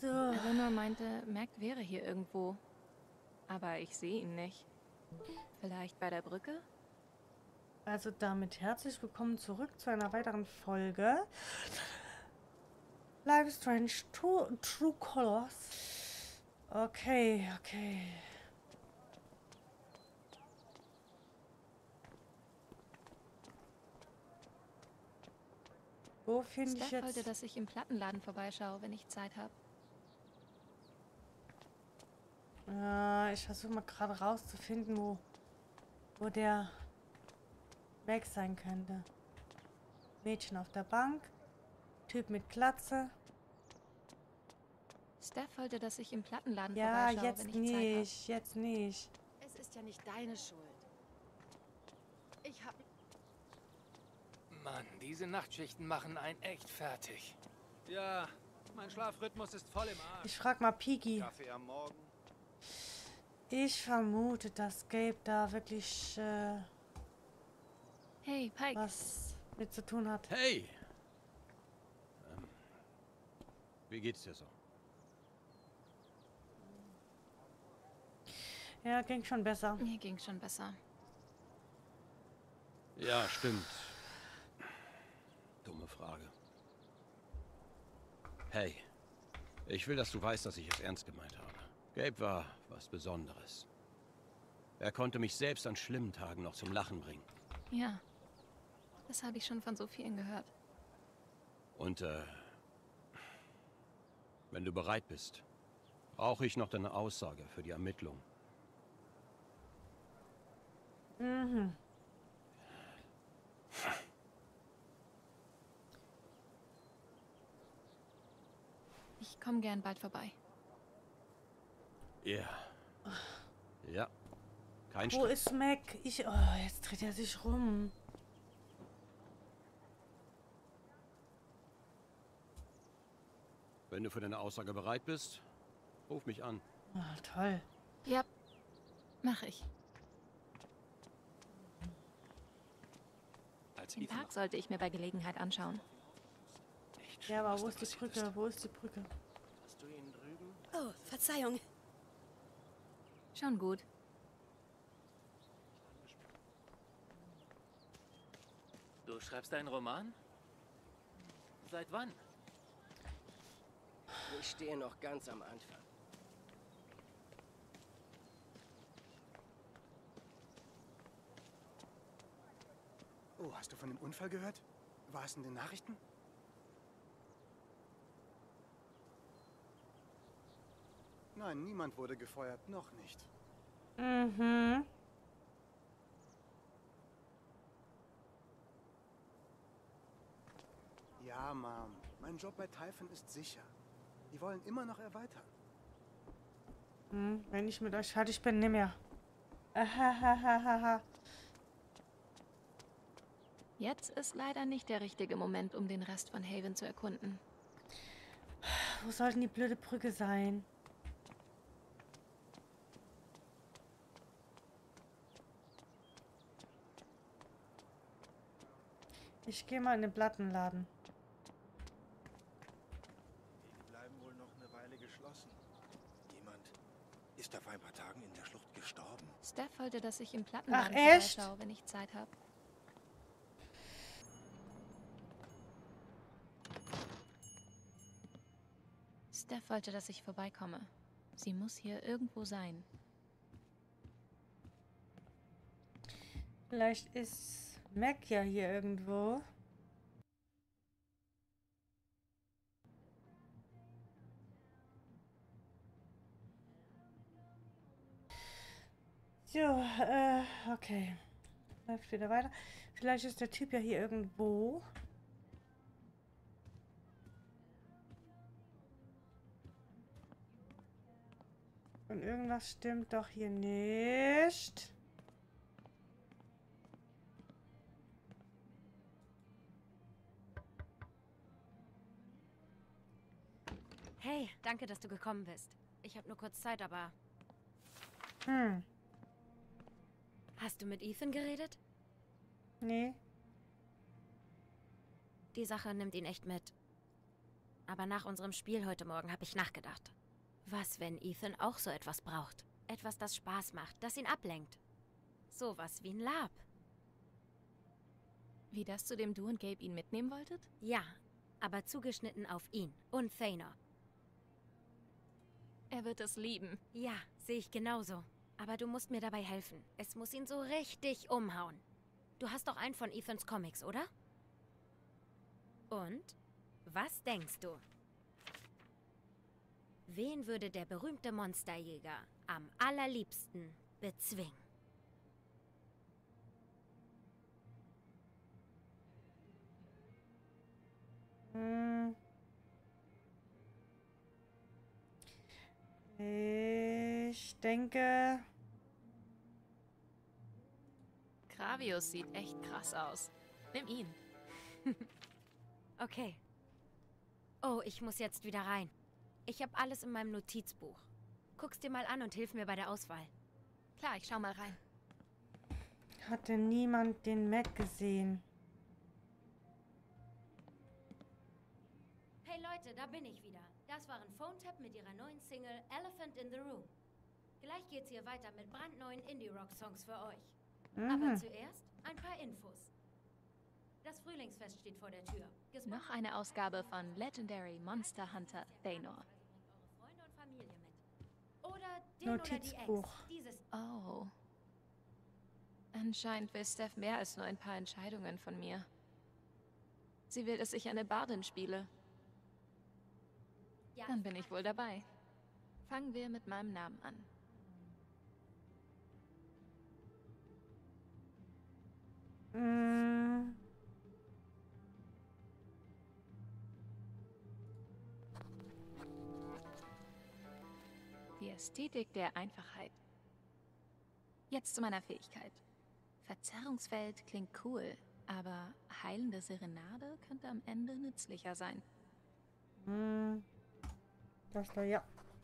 Eleanor meinte, Mac wäre hier irgendwo. Aber ich sehe ihn nicht. Vielleicht bei der Brücke? Also damit herzlich willkommen zurück zu einer weiteren Folge. Life is Strange True Colors. Okay. Wo finde ich Steph wollte, jetzt... dass ich im Plattenladen vorbeischaue, wenn ich Zeit habe. ich versuche mal gerade rauszufinden, wo der weg sein könnte. Mädchen auf der Bank. Typ mit Glatze. Steph wollte, dass ich im Plattenladen Ja, vorbeischaue, wenn ich Zeit habe. jetzt nicht. Es ist ja nicht deine Schuld. Ich hab... Mann, diese Nachtschichten machen einen echt fertig. Ja, mein Schlafrhythmus ist voll im Arsch. Ich frag mal Piggy. Kaffee am Morgen. Ich vermute, dass Gabe da wirklich Hey, Pike. was mit zu tun hat. Hey! Wie geht's dir so? Ja, ging schon besser. Mir ging's schon besser. Ja, stimmt. Dumme Frage. Hey, ich will, dass du weißt, dass ich es ernst gemeint habe. Gabe war was Besonderes. Er konnte mich selbst an schlimmen Tagen noch zum Lachen bringen. Ja, das habe ich schon von so vielen gehört. Und, wenn du bereit bist, brauche ich noch deine Aussage für die Ermittlung. Mhm. Ich komme gern bald vorbei. Ja. Ja. Kein Wo Stress. ist Mac? Oh, jetzt dreht er sich rum. Wenn du für deine Aussage bereit bist, ruf mich an. Oh, toll. Ja, mache ich. Den Park sollte ich mir bei Gelegenheit anschauen. Ja, aber wo ist die Brücke? Wo ist die Brücke? Hast du ihn drüben? Oh, Verzeihung. Schon gut. Du schreibst einen Roman? Seit wann? Ich stehe noch ganz am Anfang. Oh, hast du von dem Unfall gehört? War es in den Nachrichten? Nein, niemand wurde gefeuert. Noch nicht. Mhm. Ja, Mom. Mein Job bei Typhon ist sicher. Die wollen immer noch erweitern. Wenn ich mit euch fertig bin, nimm mehr. Ahahahaha. Jetzt ist leider nicht der richtige Moment, um den Rest von Haven zu erkunden. Wo soll denn die blöde Brücke sein? Ich gehe mal in den Plattenladen. Die bleiben wohl noch eine Weile geschlossen. Jemand ist vor ein paar Tagen in der Schlucht gestorben. Steph wollte, dass ich im Plattenladen echt? vorbeischaue, wenn ich Zeit habe. Steph wollte, dass ich vorbeikomme. Sie muss hier irgendwo sein. Vielleicht ist Mac ja hier irgendwo. So, okay. Läuft wieder weiter. Vielleicht ist der Typ ja hier irgendwo. Und irgendwas stimmt doch hier nicht. Hey, danke, dass du gekommen bist. Ich habe nur kurz Zeit, aber... Hast du mit Ethan geredet? Nee. Die Sache nimmt ihn echt mit. Aber nach unserem Spiel heute Morgen habe ich nachgedacht. Was, wenn Ethan auch so etwas braucht? Etwas, das Spaß macht, das ihn ablenkt. Sowas wie ein Lab. Wie das, zu dem du und Gabe ihn mitnehmen wolltet? Ja, aber zugeschnitten auf ihn und Thanor. Er wird es lieben. Ja, sehe ich genauso. Aber du musst mir dabei helfen. Es muss ihn so richtig umhauen. Du hast doch einen von Ethans Comics, oder? Und? Was denkst du? Wen würde der berühmte Monsterjäger am allerliebsten bezwingen? Ich denke... Gravius sieht echt krass aus. Nimm ihn. Okay. Oh, ich muss jetzt wieder rein. Ich habe alles in meinem Notizbuch. Guck's dir mal an und hilf mir bei der Auswahl. Klar, ich schau mal rein. Hatte niemand den Mac gesehen? Hey Leute, da bin ich wieder. Das waren Phone Tap mit ihrer neuen Single Elephant in the Room. Gleich geht's hier weiter mit brandneuen Indie-Rock-Songs für euch. Aber zuerst ein paar Infos. Das Frühlingsfest steht vor der Tür. Noch eine Ausgabe von Legendary Monster Hunter Thanor. Freunde und Familie mit. Oder den oder die Notizbuch. Ex. Dieses Oh. Anscheinend will Steph mehr als nur ein paar Entscheidungen von mir. Sie will, dass ich eine Bardin spiele. ja, Dann bin ich wohl dabei. Fangen wir mit meinem Namen an. Die Ästhetik der Einfachheit. Jetzt zu meiner Fähigkeit. Verzerrungsfeld klingt cool, aber heilende Serenade könnte am Ende nützlicher sein. Das war ja.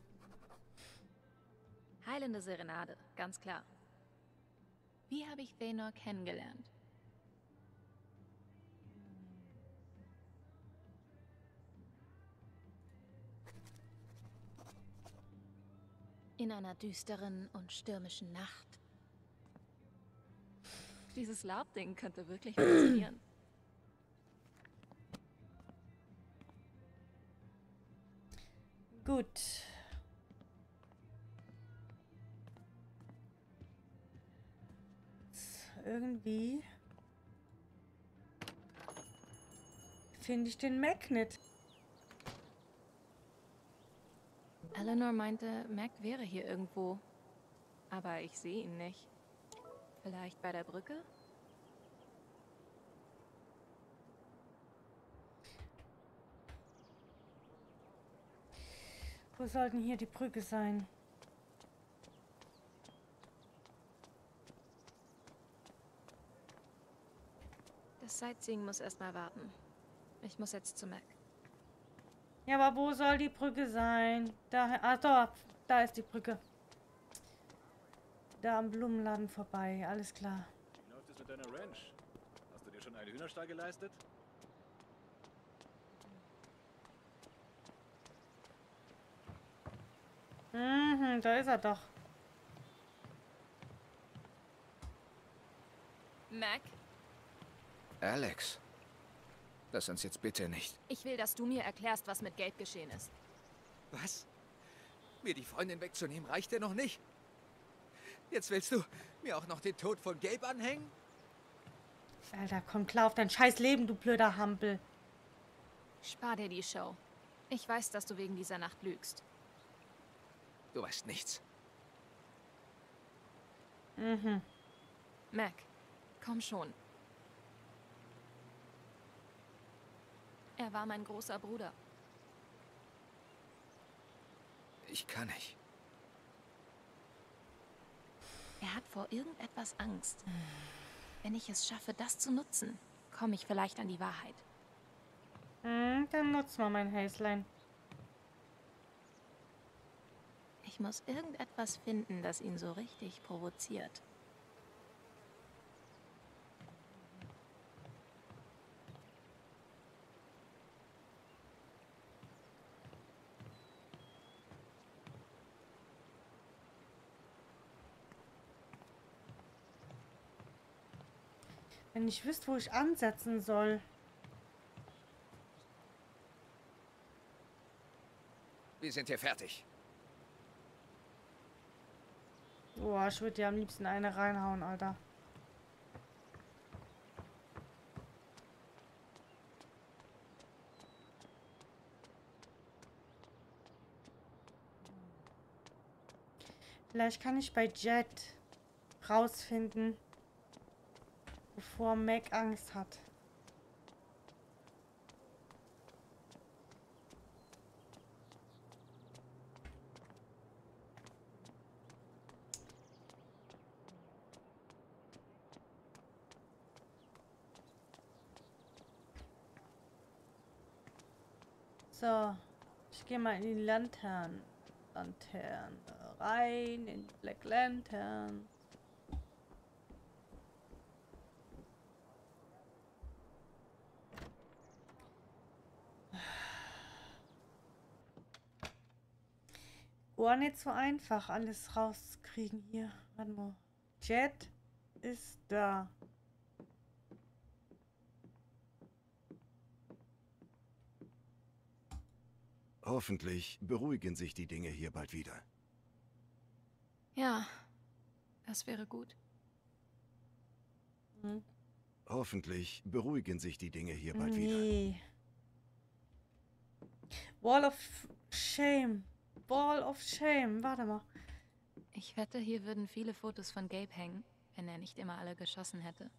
Heilende Serenade, ganz klar. Wie habe ich Thanor kennengelernt? In einer düsteren und stürmischen Nacht. Dieses Labding könnte wirklich funktionieren. Gut. Irgendwie finde ich den Mac nicht. Eleanor meinte, Mac wäre hier irgendwo. Aber ich sehe ihn nicht. Vielleicht bei der Brücke? Wo soll denn hier die Brücke sein? Das Sightseeing muss erstmal warten. Ich muss jetzt zu Mac. Ja, aber wo soll die Brücke sein? Da ist die Brücke. Da am Blumenladen vorbei, alles klar. Wie läuft es mit deiner Ranch? Hast du dir schon einen Hühnerstall geleistet? Da ist er doch. Mac, Alex. Lass uns jetzt bitte nicht. ich will, dass du mir erklärst, was mit Gabe geschehen ist. Was? Mir die Freundin wegzunehmen, reicht dir noch nicht? Jetzt willst du mir auch noch den Tod von Gabe anhängen? Alter, komm klar auf dein scheiß Leben, du blöder Hampel. Spar dir die Show. Ich weiß, dass du wegen dieser Nacht lügst. Du weißt nichts. Mac, komm schon. Er war mein großer Bruder. Ich kann nicht. Er hat vor irgendetwas Angst. Wenn ich es schaffe, das zu nutzen, komme ich vielleicht an die Wahrheit. Dann nutz mal mein Häslein. Ich muss irgendetwas finden, das ihn so richtig provoziert. Wenn ich wüsste, wo ich ansetzen soll. Wir sind hier fertig. Boah, ich würde dir am liebsten eine reinhauen, Alter. Vielleicht kann ich bei Jet rausfinden, bevor Meg Angst hat. So, ich gehe mal in die Lanterne rein, in die Black Lantern. War nicht so einfach, alles rauszukriegen hier. Warte mal. Jet ist da. Hoffentlich beruhigen sich die Dinge hier bald wieder. Ja, das wäre gut. Hm. Hoffentlich beruhigen sich die Dinge hier bald wieder. Nee. Wall of Shame. Wall of Shame. Warte mal. Ich wette, hier würden viele Fotos von Gabe hängen, wenn er nicht immer alle geschossen hätte.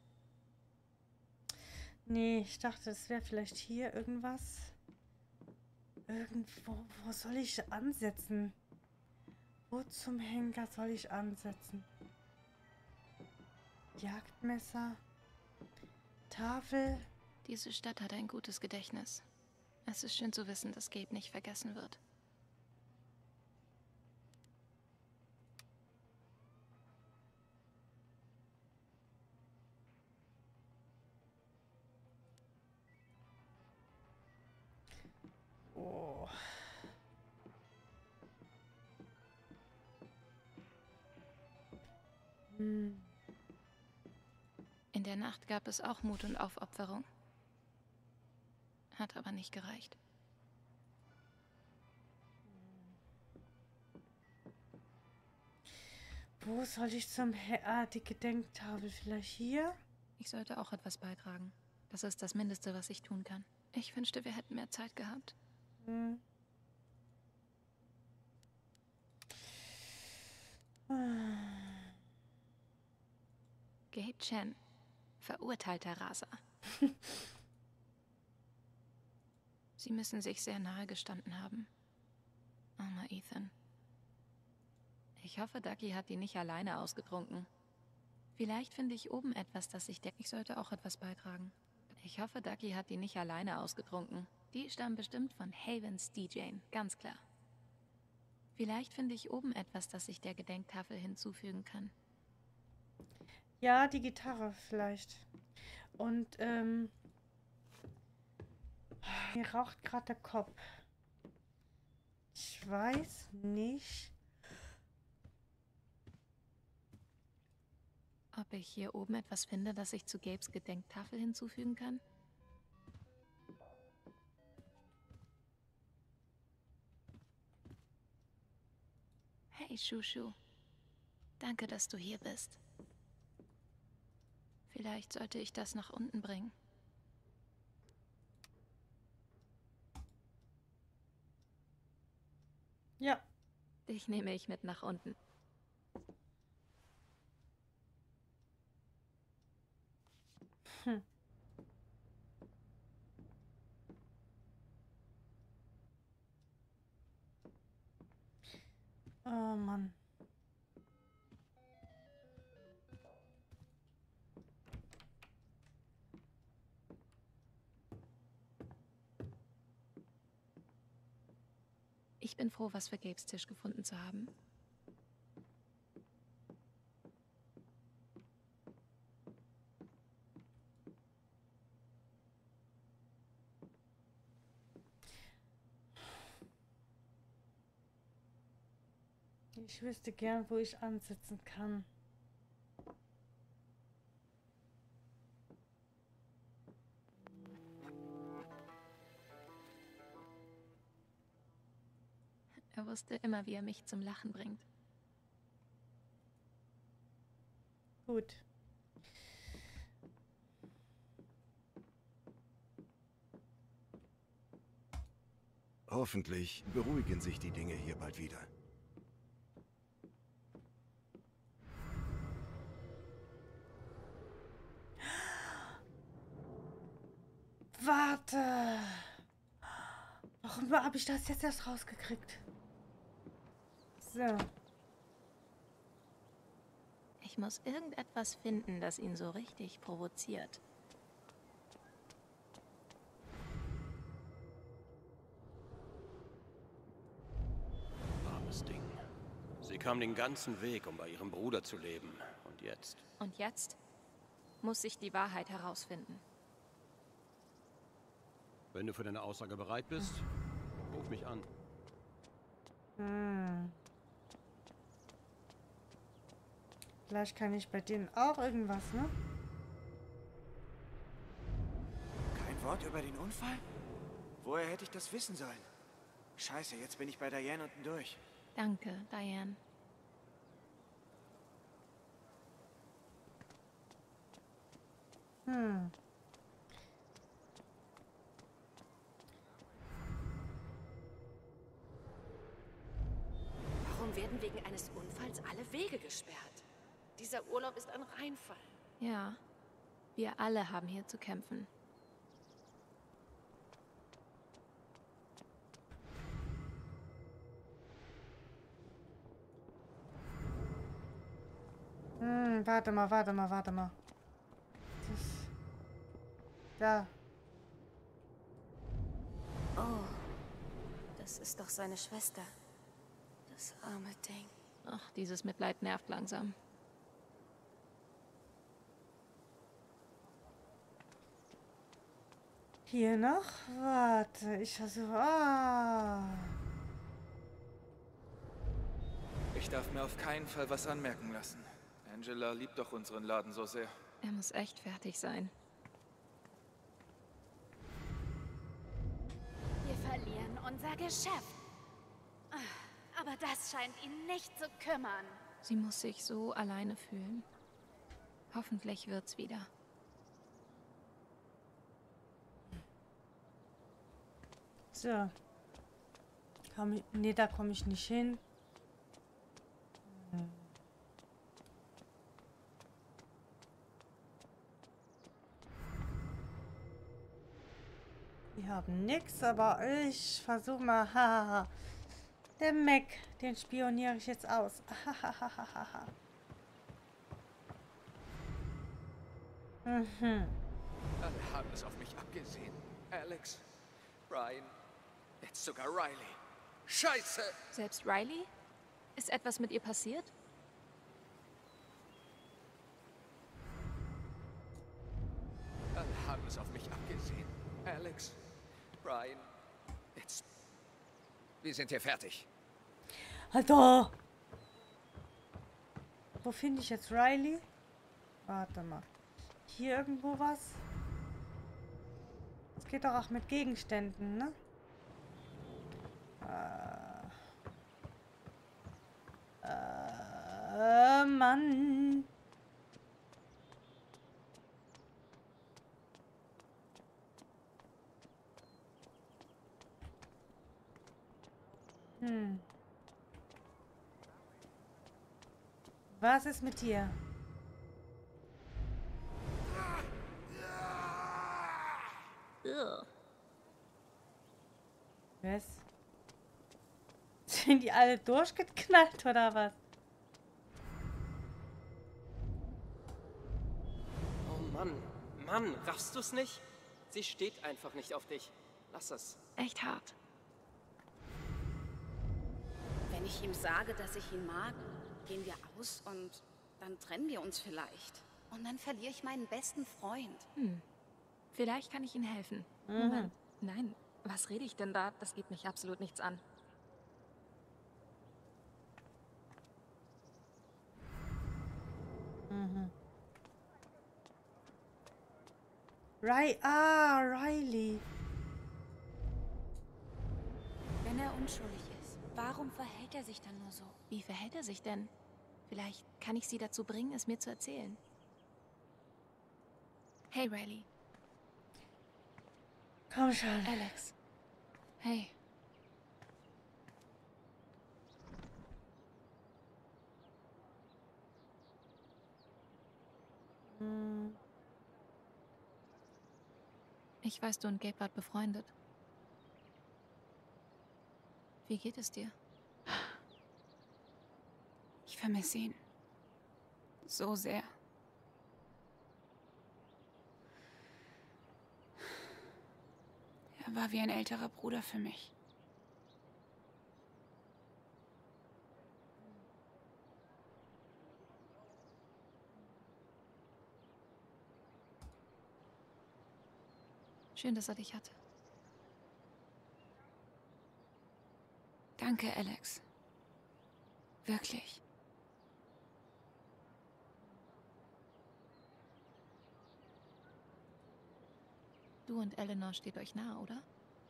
Nee, ich dachte, es wäre vielleicht hier irgendwas. Irgendwo. Wo soll ich ansetzen? Wo zum Henker soll ich ansetzen? Jagdmesser. Tafel. Diese Stadt hat ein gutes Gedächtnis. Es ist schön zu wissen, dass Gabe nicht vergessen wird. Oh. Hm. In der Nacht gab es auch Mut und Aufopferung. Hat aber nicht gereicht. Wo soll ich die Gedenktafel? Vielleicht hier? Ich sollte auch etwas beitragen. Das ist das Mindeste, was ich tun kann. Ich wünschte, wir hätten mehr Zeit gehabt. Hm. Gabe Chen, verurteilter Raser. Sie müssen sich sehr nahe gestanden haben. Armer Ethan. Ich hoffe, Ducky hat die nicht alleine ausgetrunken. Vielleicht finde ich oben etwas, das ich Ich sollte auch etwas beitragen. Ich hoffe, Ducky hat die nicht alleine ausgetrunken. Die stammen bestimmt von Havens DJing, ganz klar. Vielleicht finde ich oben etwas, das ich der Gedenktafel hinzufügen kann. Ja, die Gitarre vielleicht. Und, mir raucht gerade der Kopf. Ich weiß nicht, ob ich hier oben etwas finde, das ich zu Gabes Gedenktafel hinzufügen kann. Hey, Shushu. Danke, dass du hier bist. Vielleicht sollte ich das nach unten bringen. Ja. Dich nehme ich mit nach unten. Hm. Oh Mann. Ich bin froh, was für Gabes Tisch gefunden zu haben. Ich wüsste gern, wo ich ansitzen kann. Er wusste immer, wie er mich zum Lachen bringt. Gut. Hoffentlich beruhigen sich die Dinge hier bald wieder. Warte. Warum habe ich das jetzt erst rausgekriegt? So. Ich muss irgendetwas finden, das ihn so richtig provoziert. Armes Ding. Sie kam den ganzen Weg, um bei ihrem Bruder zu leben. Und jetzt? Und jetzt muss ich die Wahrheit herausfinden. Wenn du für deine Aussage bereit bist, ruf mich an. Vielleicht kann ich bei denen auch irgendwas, ne? Kein Wort über den Unfall? Woher hätte ich das wissen sollen? Scheiße, jetzt bin ich bei Diane unten durch. Danke, Diane. Warum werden wegen eines Unfalls alle Wege gesperrt? Dieser Urlaub ist ein Reinfall. Ja, wir alle haben hier zu kämpfen. Warte mal. Da. Oh, das ist doch seine Schwester. Das arme Ding. Ach, dieses Mitleid nervt langsam. Hier noch? Warte, ich versuche... Ich darf mir auf keinen Fall was anmerken lassen. Angela liebt doch unseren Laden so sehr. Er muss echt fertig sein. Wir verlieren unser Geschäft. Aber das scheint ihn nicht zu kümmern. Sie muss sich so alleine fühlen. Hoffentlich wird's wieder. So. Nee, da komme ich nicht hin. Die haben nichts, aber ich versuche mal. Hahaha. Der Mac, den spioniere ich jetzt aus. Hahaha. Alle haben es auf mich abgesehen. Alex, Brian, jetzt sogar Riley. Scheiße! Selbst Riley? Ist etwas mit ihr passiert? Alle haben es auf mich abgesehen. Alex, Brian, jetzt... Wir sind hier fertig. Alter! Wo finde ich jetzt Riley? Warte mal. Hier irgendwo was? Es geht doch auch mit Gegenständen, ne? Mann. Was ist mit dir? Was? Sind die alle durchgeknallt oder was? Oh Mann, Mann, raffst du's nicht? Sie steht einfach nicht auf dich. Lass es. Echt hart. Wenn ich ihm sage, dass ich ihn mag, gehen wir aus und dann trennen wir uns vielleicht. Und dann verliere ich meinen besten Freund. Vielleicht kann ich Ihnen helfen. Moment. Nein, was rede ich denn da? Das geht mich absolut nichts an. Riley. Wenn er unschuldig ist, warum verhält er sich dann nur so? Wie verhält er sich denn? Vielleicht kann ich sie dazu bringen, es mir zu erzählen. Hey, Riley. Komm schon. Alex. Hey. Ich weiß, du und Gabe wart befreundet. Wie geht es dir? Ich vermisse ihn. So sehr. Er war wie ein älterer Bruder für mich. Schön, dass er dich hatte. Danke, Alex. Wirklich. Du und Eleanor steht euch nah, oder?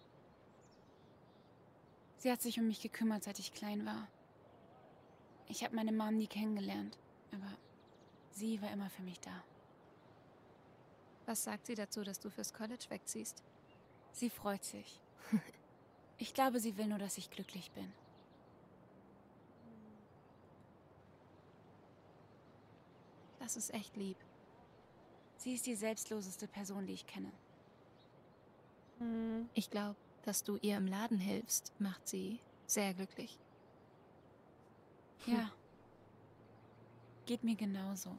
Sie hat sich um mich gekümmert, seit ich klein war. Ich habe meine Mom nie kennengelernt, aber sie war immer für mich da. Was sagt sie dazu, dass du fürs College wegziehst? Sie freut sich. Ich glaube, sie will nur, dass ich glücklich bin. Das ist echt lieb. Sie ist die selbstloseste Person, die ich kenne. Ich glaube, dass du ihr im Laden hilfst, macht sie sehr glücklich. Ja. Geht mir genauso.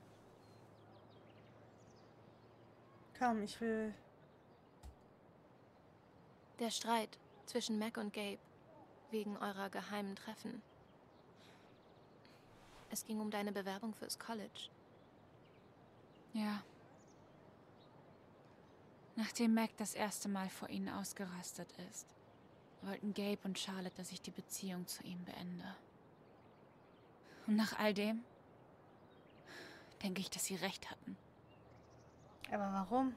Komm, ich will... Der Streit zwischen Mac und Gabe wegen eurer geheimen Treffen. Es ging um deine Bewerbung fürs College. Ja. Nachdem Mac das erste Mal vor ihnen ausgerastet ist, wollten Gabe und Charlotte, dass ich die Beziehung zu ihm beende. Und nach all dem denke ich, dass sie recht hatten. Aber warum?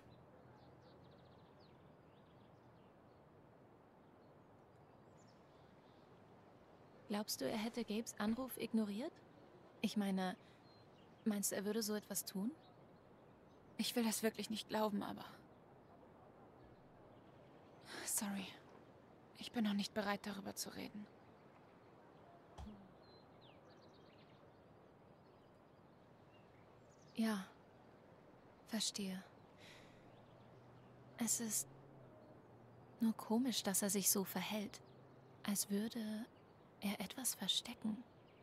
Glaubst du, er hätte Gabes Anruf ignoriert? Ich meine, meinst du, er würde so etwas tun? Ich will das wirklich nicht glauben, aber... Sorry. Ich bin noch nicht bereit, darüber zu reden. Ja, verstehe. Es ist nur komisch, dass er sich so verhält, als würde er etwas verstecken.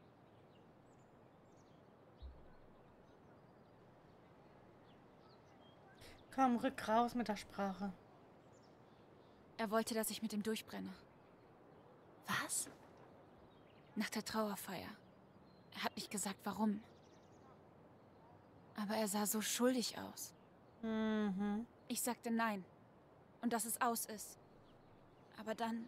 Komm, rück raus mit der Sprache. Er wollte, dass ich mit ihm durchbrenne. Was? Nach der Trauerfeier. Er hat nicht gesagt, warum. Aber er sah so schuldig aus. Mhm. Ich sagte nein. Und dass es aus ist. Aber dann...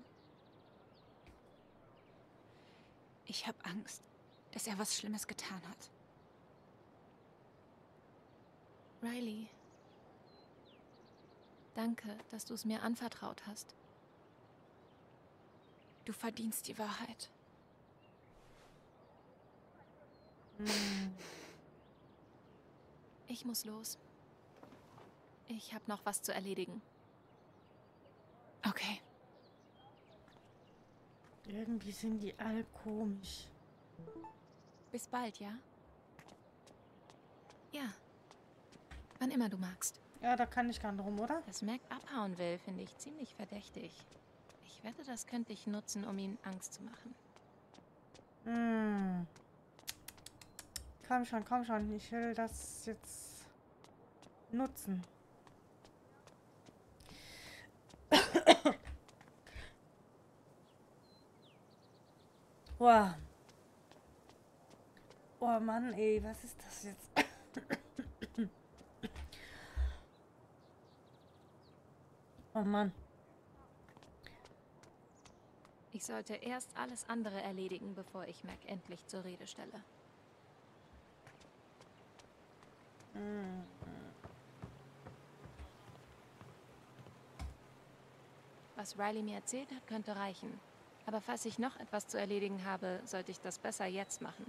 Ich habe Angst, dass er was Schlimmes getan hat. Riley, danke, dass du es mir anvertraut hast. Du verdienst die Wahrheit. Ich muss los. Ich habe noch was zu erledigen. Okay. Irgendwie sind die alle komisch. Bis bald, ja? Ja. Wann immer du magst. Ja, da kann ich gar nicht rum, oder? Dass Mac abhauen will, finde ich ziemlich verdächtig. Ich wette, das könnte ich nutzen, um ihnen Angst zu machen. Komm schon. Ich will das jetzt nutzen. Boah. Oh Mann, ey, was ist das jetzt? Oh Mann. Ich sollte erst alles andere erledigen, bevor ich Mac endlich zur Rede stelle. Was Riley mir erzählt hat, könnte reichen. Aber falls ich noch etwas zu erledigen habe, sollte ich das besser jetzt machen.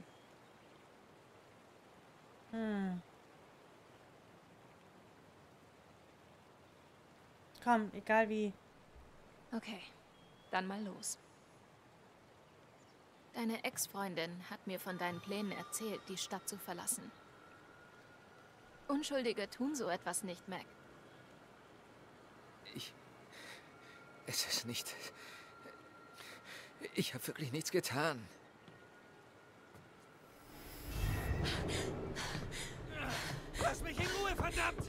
Komm, egal wie. Okay, dann mal los. Deine Ex-Freundin hat mir von deinen Plänen erzählt, die Stadt zu verlassen. Unschuldige tun so etwas nicht, Mac. Es ist nicht... Ich habe wirklich nichts getan. Lass mich in Ruhe, verdammt!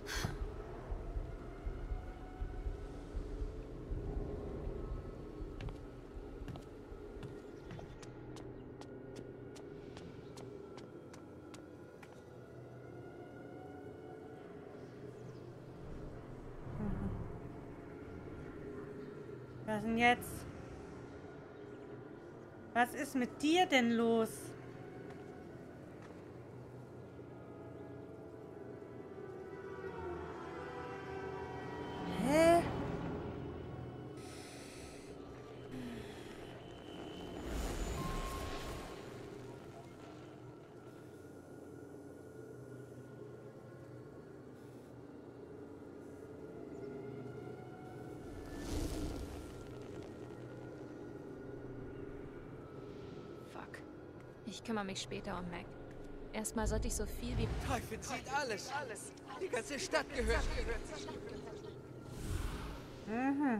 Was denn jetzt? Was ist mit dir denn los? Hä? Ich kümmere mich später um Mac. Erstmal sollte ich so viel wie... Teufel sieht alles. Die ganze Stadt gehört. Mhm.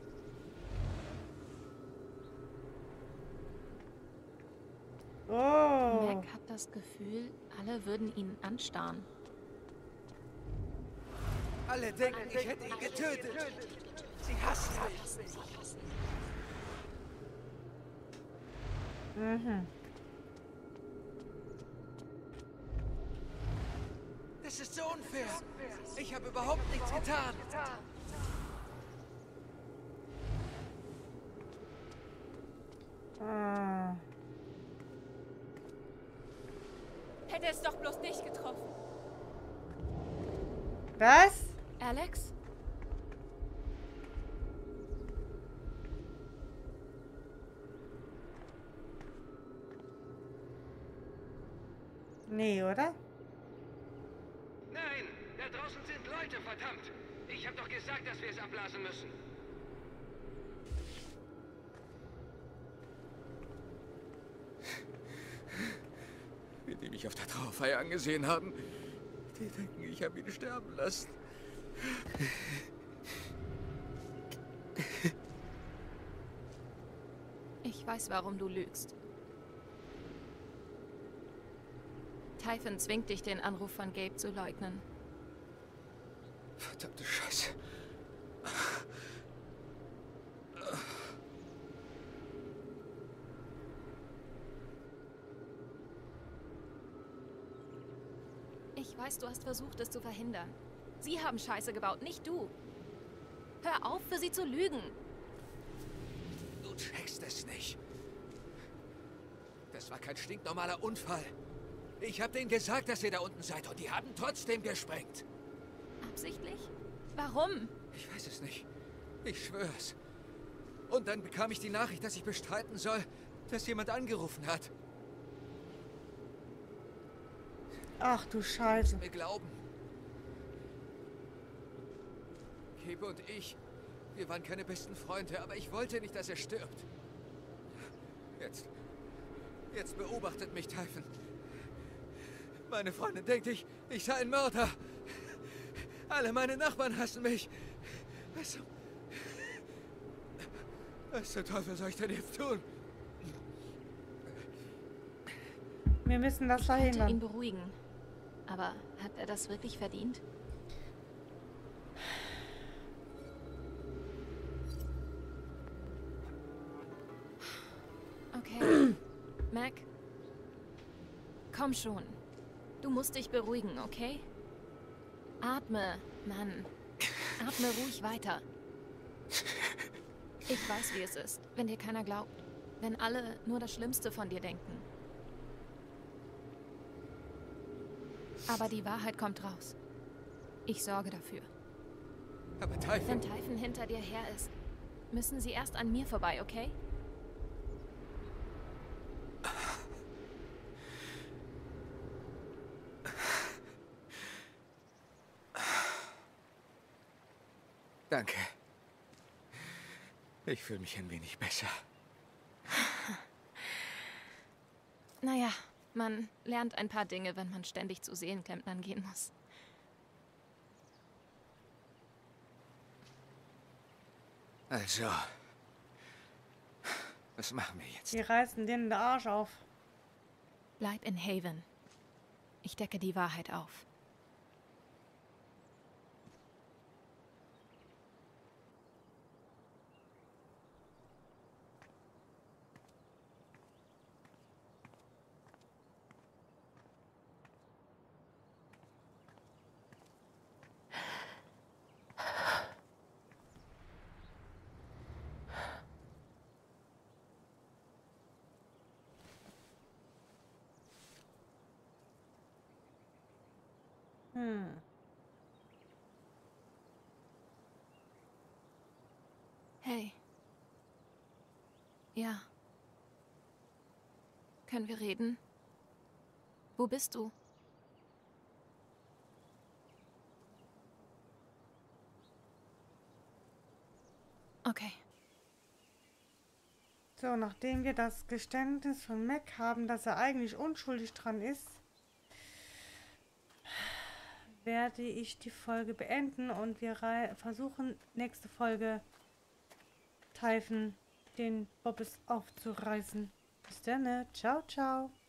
Oh. Mac hat das Gefühl, alle würden ihn anstarren. Alle denken, ich hätte ihn getötet. Sie hassen mich. Mhm. Das ist so unfair. Ich habe überhaupt nichts getan. Hätte es doch bloß nicht getroffen. Was? Alex? Nee, oder? Nein, da draußen sind Leute, verdammt. Ich habe doch gesagt, dass wir es abblasen müssen. Die, die mich auf der Trauerfeier angesehen haben, die denken, ich habe ihn sterben lassen. Ich weiß, warum du lügst. Typhon zwingt dich, den Anruf von Gabe zu leugnen. Verdammte Scheiße. Ich weiß, du hast versucht, es zu verhindern. Sie haben Scheiße gebaut, nicht du. Hör auf, für sie zu lügen. Du checkst es nicht. Das war kein stinknormaler Unfall. Ich habe denen gesagt, dass ihr da unten seid und die haben trotzdem gesprengt. Absichtlich? Warum? Ich weiß es nicht. Ich schwör's. Und dann bekam ich die Nachricht, dass ich bestreiten soll, dass jemand angerufen hat. Ach du Scheiße. Mir glauben. Gabe und ich, wir waren keine besten Freunde, aber ich wollte nicht, dass er stirbt. Jetzt beobachtet mich Typhon. Meine Freundin denkt, ich sei ein Mörder. Alle meine Nachbarn hassen mich. Was zum Teufel soll ich denn jetzt tun? Wir müssen das Ich wollte verhindern. ihn beruhigen. Aber hat er das wirklich verdient? Okay. Mac, komm schon. Du musst dich beruhigen, okay? Atme, Mann. Atme ruhig weiter. Ich weiß, wie es ist, wenn dir keiner glaubt. Wenn alle nur das Schlimmste von dir denken. Aber die Wahrheit kommt raus. Ich sorge dafür. Aber Typhon... Wenn Typhon hinter dir her ist, müssen sie erst an mir vorbei, okay? Danke. Ich fühle mich ein wenig besser. Naja, man lernt ein paar Dinge, wenn man ständig zu Seelenklempnern gehen muss. Also, was machen wir jetzt? Die reißen denen den Arsch auf. Bleib in Haven. Ich decke die Wahrheit auf. Hey. Ja. Können wir reden? Wo bist du? Okay. So, nachdem wir das Geständnis von Mac haben, dass er eigentlich unschuldig dran ist, werde ich die Folge beenden und wir versuchen, nächste Folge Typhon den Bobbes aufzureißen. Bis dann, ciao, ciao.